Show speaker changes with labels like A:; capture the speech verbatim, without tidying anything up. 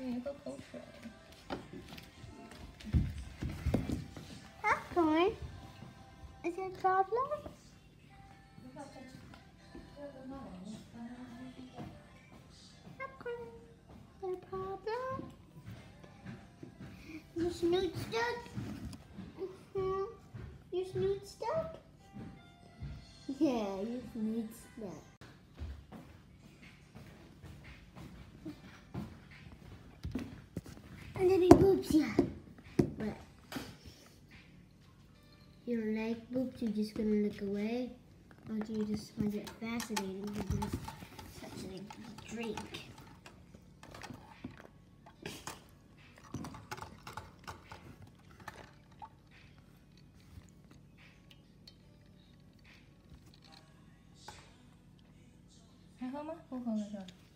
A: 你喝口水。
B: Popcorn? Is there a problem? Popcorn. Is there a problem? You snoot stuck? Mm-hmm. You snoot stuck? Yeah, you snoot stuck. And let me boobs ya. What? You don't like boobs, you're just gonna look away? Or do you just find it fascinating to do such a drink?
A: 还喝吗？不喝了是吧？